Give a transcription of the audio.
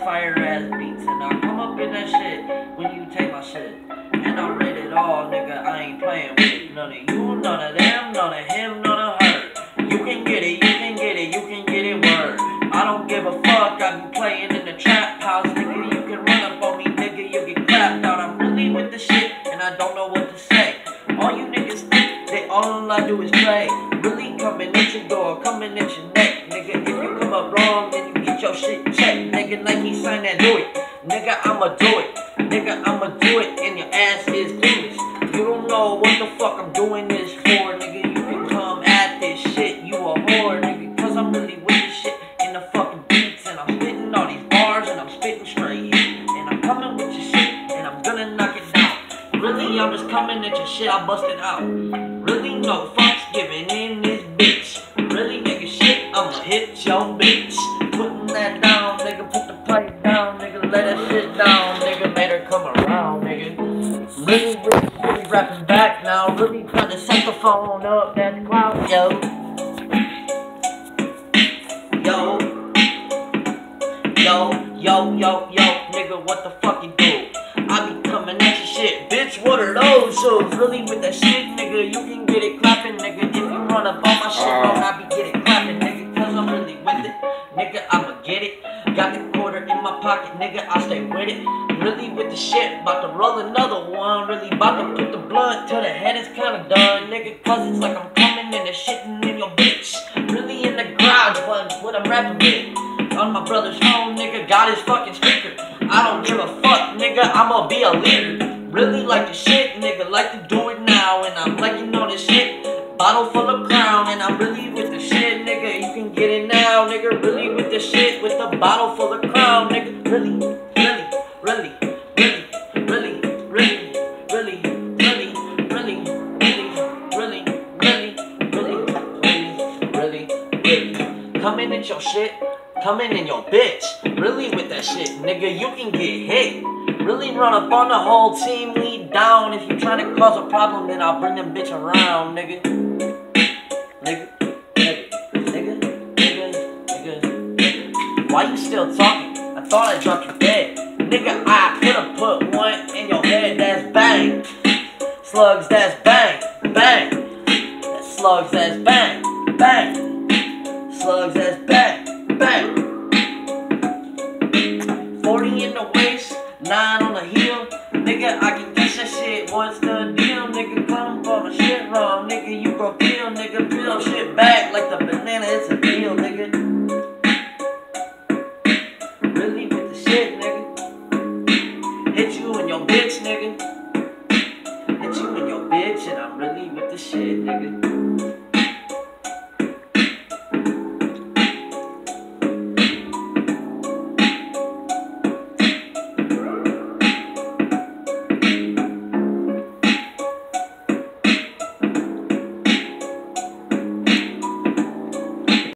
fire ass beats, and I come up in that shit when you take my shit. And I rate it all, nigga, I ain't playing with none of you, none of them, none of him, none of her. You can get it, you can get it, you can get it, word. I don't give a fuck, I be playing in the trap house, nigga, you can run up on me, nigga, you get clapped out. I'm really with the shit, and I don't know what to say. All you niggas think, all I do is play. Really coming at your door, coming at your neck, nigga. If you come up wrong, then you get your shit checked, nigga. Nike sign that, do it, nigga. I'ma do it, nigga. I'ma do it, and your ass is clueless. You don't know what the fuck I'm doing this for, nigga. You can come at this shit, you a whore, nigga. Cause I'm really with this shit in the fucking beats, and I'm spitting all these bars, and I'm spitting straight heat, and I'm coming with your shit, and I'm gonna knock it down. Really, I'm just coming at your shit, I busted out. Really, no fucks given in this bitch. Really, nigga, shit, I'ma hit your bitch. Putting that down, nigga, put the pipe down, nigga, let that shit down, nigga, made her come around, nigga. Really rapping back now, really trying to set the phone up, that cloud, yo. Yo, nigga, what the fuck you do? I be coming at your shit, bitch, what are those shoes? Really with that shit, nigga, you can get it clapping, nigga. If you run up on my shit, wrong, I be get it clapping, nigga. Cause I'm really with it, nigga, I'ma get it. Got the quarter in my pocket, nigga, I stay with it. Really with the shit, about to roll another one. Really about to put the blunt till the head is kinda done, nigga. Cause it's like I'm coming in and shitting in your bitch. Really in the garage, what I'm rapping with. On my brother's phone, nigga, got his fucking speaker. I don't give a fuck, nigga, I'ma be a leader. Really like the shit, nigga, like to do it now. And I'm liking all this shit, bottle full of Crown. And I'm really with the shit, nigga, you can get it now, nigga. Really with the shit, with the bottle full of Crown, nigga. Really, coming at your shit, coming in your bitch. Really with that shit, nigga, you can get hit. Really run up on the whole team, lead down. If you trying to cause a problem, then I'll bring them bitch around, nigga. Nigga. Why you still talking? I thought I dropped your dead. Nigga, I could've put one in your head, that's bang. Slugs, that's bang, bang. That's slugs, that's bang, bang. Slugs, that's bang, bang. 40 in the waist, 9 on the heel. Nigga, I can catch that shit, what's the deal? Nigga, come for my shit wrong. Nigga, you broke deal, nigga, peel shit back like the banana, it's a deal, nigga. Really with the shit, nigga. Hit you and your bitch, nigga. Hit you and your bitch, and I'm really with the shit, nigga.